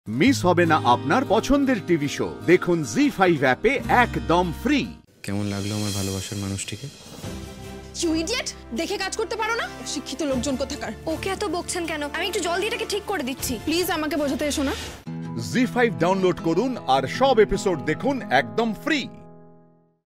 Miss হবে না আপনার পছন্দের টিভি শো দেখুন জি5 অ্যাপে একদম ফ্রি। কেমন লাগলো আমার ভালোবাসার মানুষটিকে? ইউ ইডিয়েট, দেখে কাজ করতে পারো না? শিক্ষিত লোকজন কোথাকার। ওকে এত বকছেন কেন? আমি একটু জল দিয়ে এটাকে ঠিক করে দিচ্ছি। প্লিজ আমাকে বোঝাতে এসো না। জি5 ডাউনলোড করুন আর সব এপিসোড দেখুন একদম ফ্রি।